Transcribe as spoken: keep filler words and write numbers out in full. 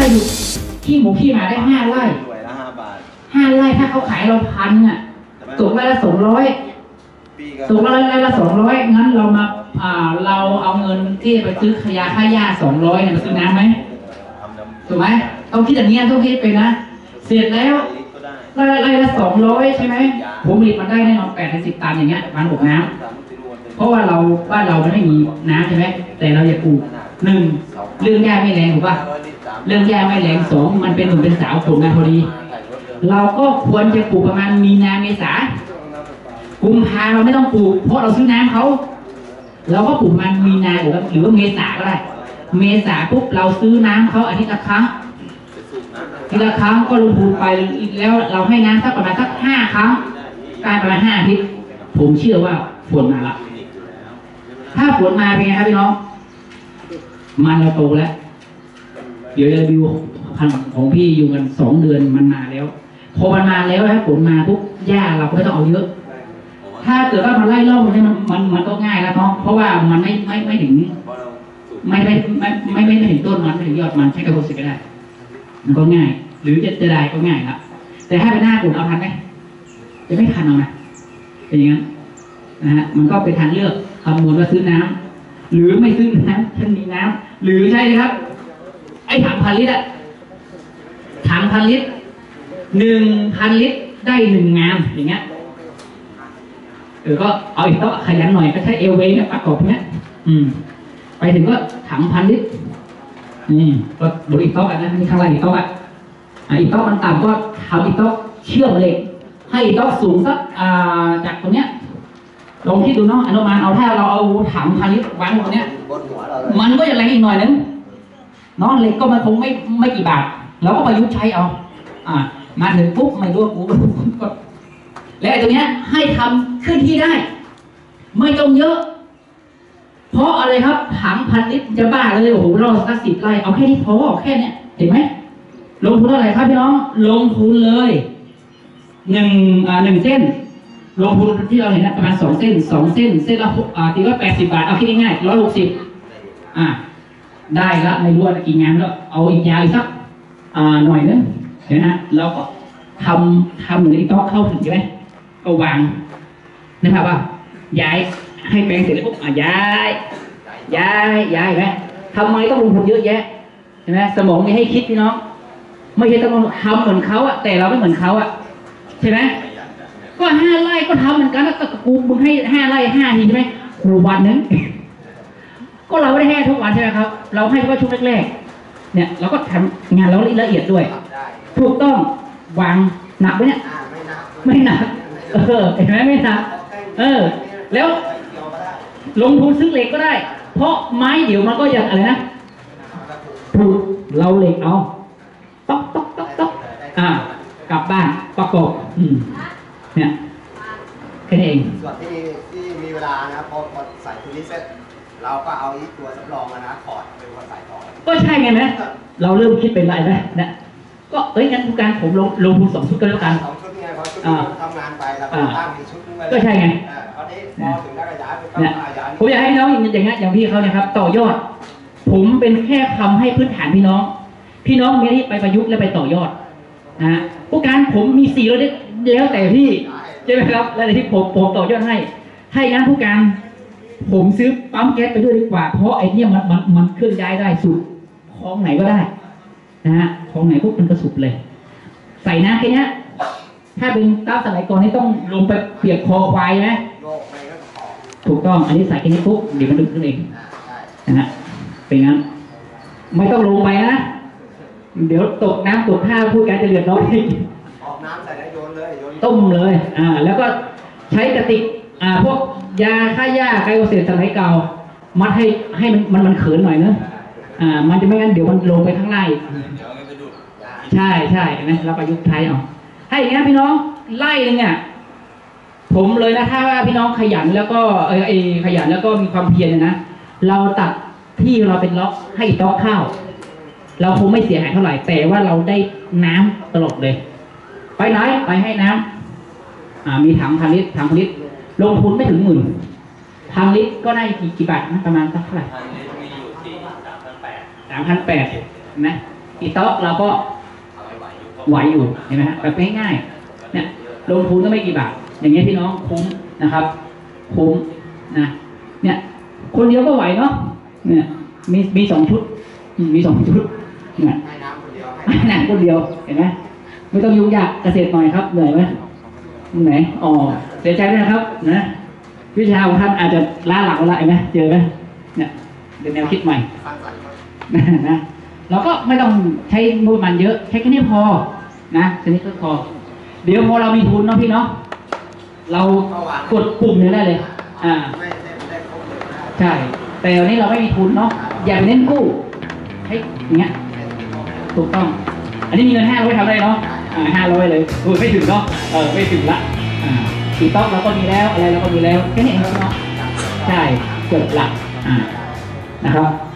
อยู่ขี้หมูขี้หมาได้ห้าไร่ห้าไร่ถ้าเขาขายเราพันอ่ะตกไร่ละสองร้อยตกไร่ละสองร้อยงั้นเรามาอ่าเราเอาเงินที่ไปซื้อขยะค่าหญ้าสองร้อยเนี่ยมาซื้อน้ำไหมถูกไหมต้องคิดอย่างนี้ต้องคิดไปนะเสร็จแล้วไร่ไร่ละสองร้อยใช่ไหมผมผลิตมันได้แน่นอนแปดถึงสิบตันอย่างเงี้ยมันบวกน้ำเพราะว่าเราบ้านเรามันไม่มีน้ำใช่ไหมแต่เราอยากปลูกหนึ่งเรื่องหญ้าไม่แรงถูกป่ะเรื่องหญ้าไม่แรงสองมันเป็นหนุ่มเป็นสาวปลูกงานพอดีเราก็ควรจะปลูกประมาณมีนาเมษากุมภาเราไม่ต้องปลูกเพราะเราซื้อน้ำเขาเราก็ปลูกมันมีนาหรือว่าเมษาก็ได้เมษาปุ๊บเราซื้อน้ำเขาอาทิตย์ละครั้งทีละครั้งก็ลงทุนไปแล้วเราให้น้ำสักประมาณสักห้าครั้งกลายประมาณห้าอาทิตย์ผมเชื่อว่าฝนมาละถ้าฝนมาเป็นไงครับพี่น้องมันเราโตแล้วเดี๋ยวจะดูพันของพี่อยู่กันสองเดือนมันมาแล้วพอมันมาแล้วถ้าฝนมาปุ๊บหญ้าเราไม่ต้องเอาเยอะถ้าเกิดว่ามันไล่ล่องมันมันมันก็ง่ายแล้วเนาะเพราะว่ามันไม่ไม่ไม่ถึงไม่ไม่ไม่ไม่ไม่ถึงต้นมันไม่ถึงยอดมันใช้กระโปรงสิก็ได้มันก็ง่ายหรือจะจะได้ก็ง่ายครับแต่ถ้าเป็นหน้าฝนเอาทันไหมจะไม่ทันเอานะเป็นอย่างนั้นนะฮะมันก็เป็นทางเลือกคำนวณว่าซื้อน้ำหรือไม่ซื้อน้ำฉันมีน้ำหรือใช่ไหมครับไอ้ถังพันลิตรอะถังพันลิตรหนึ่งพันลิตรได้หนึ่งงานอย่างเงี้ยเออก็เอาอีกต้องขยันหน่อยก็ใช้เอลเวย์เนี่ยประกอบเนี้ยอืมไปถึงก็ถังพันลิตรนี่ก็ดูอีกโต๊ะกันนะนี่ข้างล่างอีกโต๊ะอ่ะอีกโต๊ะมันต่ำก็ทำอีกโต๊ะเชื่อมเหล็กให้อีกโต๊ะสูงสักจากตรงเนี้ยลองคิดดูเนาะอนุมานเอาถ้าเราเอาถังพันลิตรวางตรงเนี้ยมันก็จะแรงอีกหน่อยนึงเนาะเหล็กก็มันคงไม่ไม่กี่บาทเราก็ประยุกต์ใช้เอาอ่ามาถึงปุ๊บไม่รู้กูก็และไอ้ตรงเนี้ยให้ทำขึ้นที่ได้ไม่ต้องเยอะเพราะอะไรครับถังพันลิตรจะบ้าเลยโอ้โหเราสักสิบไร่เอาแค่นี้พอแค่เนี้ยเห็นไหมลงทุนเท่าไหร่ครับพี่น้องลงทุนเลยหนึ่งอ่าหนึ่งเส้นลงทุนที่เราเห็นนะประมาณสองเส้นสองเส้นเส้นละอ่าตีว่าแปดสิบบาทเอาคิดง่ายๆร้อยหกสิบอ่าได้ละไม่รู้ว่ากี่งานแล้วเอาอีกยาวอีกสักอ่าหน่อยนึงเห็นนะเราก็ทำทำเหมือนที่โต๊ะเข้าถึงใช่ไหมก็วางนะครับว่าย้ายให้แปลงเสร็จแล้วปุ๊บอ่ะย้ายย้ายย้ายไหมทำไมต้องลงทุนเยอะแยะใช่ไหมสมองมีให้คิดพี่น้องไม่ใช่ต้องทำเหมือนเขาอะแต่เราไม่เหมือนเขาอะใช่ไหมก็ห้าไร่ก็ทำเหมือนกันแล้วก็กูมึงให้ห้าไร่ห้าทีใช่ไหมครูวันนึงก็เราไม่ได้ให้ทุกวันใช่ไหมครับเราให้เฉพาะช่วงแรกๆเนี่ยเราก็ทำงานเราละเอียดด้วยถูกต้องวางหนักไหมเนี่ยไม่หนักเออเห็นไหมไม่หนักเออแล้วลงทุนซื้อเหล็กก็ได้เพราะไม้เดี๋ยวมันก็ยังอะไรนะถูกเราเหล็กเอาต๊อกต๊อกต๊อกต๊อกอ่ากลับบ้านประกอบอืมเนี่ยแค่นี้เองส่วนที่ที่มีเวลานะพอพอใส่ตัวนี้เสร็จเราก็เอาอีกตัวสำรองนะถอดเป็นคนใส่ต่อก็ใช่ไงนะเราเริ่มคิดเป็นไรไหมนะก็เอ้ยงั้นทุกการผมลงลงทุนสองชุดก็แล้วกันสองชุดไงพอชุดทำงานไปแล้วก็ตั้งอีกชุดนึงก็ใช่ไงตอนนี้พอถึงได้ขยายเป็นขยายผมอยากให้น้องอย่างอย่างเงี้ยอย่างพี่เขาเนี่ยครับต่อยอดผมเป็นแค่คำให้พื้นฐานพี่น้องพี่น้องมีที่ไปประยุกต์และไปต่อยอดนะผู้การผมมีสี่แล้วแล้วแต่พี่ใช่ไหมครับแล้วแต่ที่ผมผมต่อยอดให้ให้งั้นผู้การผมซื้อปั๊มแก๊สไปด้วยดีกว่าเพราะไอ้นี่มันมันมันเคลื่อนย้ายได้สุดของไหนก็ได้นะฮะของไหนพวกมันก็สุดเลยใส่น้ำแค่นี้ถ้าเป็นตามสมัยก่อนนี่ต้องลงไปเปียกคอควายไหมถูกต้องอันนี้ใส่แค่นี้ปุ๊บเดี๋ยวมันดึงขึ้นเองนะฮะเป็นงั้นไม่ต้องลงไปนะเดี๋ยวตกน้ำตกท่าผู้การจะเดือดร้อนอีกออกน้ำใส่แล้วโยนเลยต้มเลยอ่าแล้วก็ใช้กระติกอ่าพวกยาฆ่าหญ้าไกลโอเซตสมัยเก่ามัดให้ให้มันมันมันเขินหน่อยนะอ่ามันจะไม่งั้นเดี๋ยวมันลงไปข้างล่างใช่ใช่เห็นไหมเราประยุกต์ใช้เอาให้อย่างนี้พี่น้องไล่เลยเนี่ยผมเลยนะถ้าว่าพี่น้องขยันแล้วก็เออขยันแล้วก็มีความเพียรนะเราตัดที่เราเป็นล็อกให้ต๊อกข้าวเราคงไม่เสียหายเท่าไหร่แต่ว่าเราได้น้ำตลอดเลยไปไหนไปให้น้ำอ่ามีถังพันลิตรถังพันลิตรลงทุนไม่ถึงหมื่นพันลิตรก็ได้กี่กี่บาทนะประมาณสักเท่าไหร่สามพันแปดนะอีต๊อกเราก็ไหวอยู่เห็นไหมฮะแบบง่ายๆเนี่ยลงทุนก็ไม่กี่บาทอย่างเงี้ยพี่น้องคุ้มนะครับคุ้มนะเนี่ยคนเดียวก็ไหวเนาะเนี่ยมีมีสองชุดมีสองชุดเนี่ยให้น้ำคนเดียวให้น้ำคนเดียวเห็นไหมไม่ต้องยุ่งยากเกษตรหน่อยครับเหนื่อยไหมไหนอ๋อเสียใจด้วยนะครับนะวิชาของท่านอาจจะล้าหลังละเห็นไหมเจอไหมเนี่ยเป็นแนวคิดใหม่สร้างสรรค์ครับนะเราก็ไม่ต้องใช้งบประมาณเยอะใช้แค่นี้พอนะแค่นี้ก็พอเดี๋ยวพอเรามีทุนเนาะพี่เนาะเรากดปุ่มเนี่ยได้เลยอ่าไม่ได้ไม่ได้ครบเลยนะใช่แต่วันนี้เราไม่มีทุนเนาะอย่าไปเน้นกู้ให้อย่างเงี้ยถูกต้อง อันนี้มีเงินห้าร้อยทำได้เนาะอ่าห้าร้อยเลยโอ้ยไม่ถึงเนาะเออไม่ถึงละอ่าตีต๊อกเราก็มีแล้วอะไรเราก็มีแล้วแค่นี้เองเนาะใช่จบละอ่านะครับ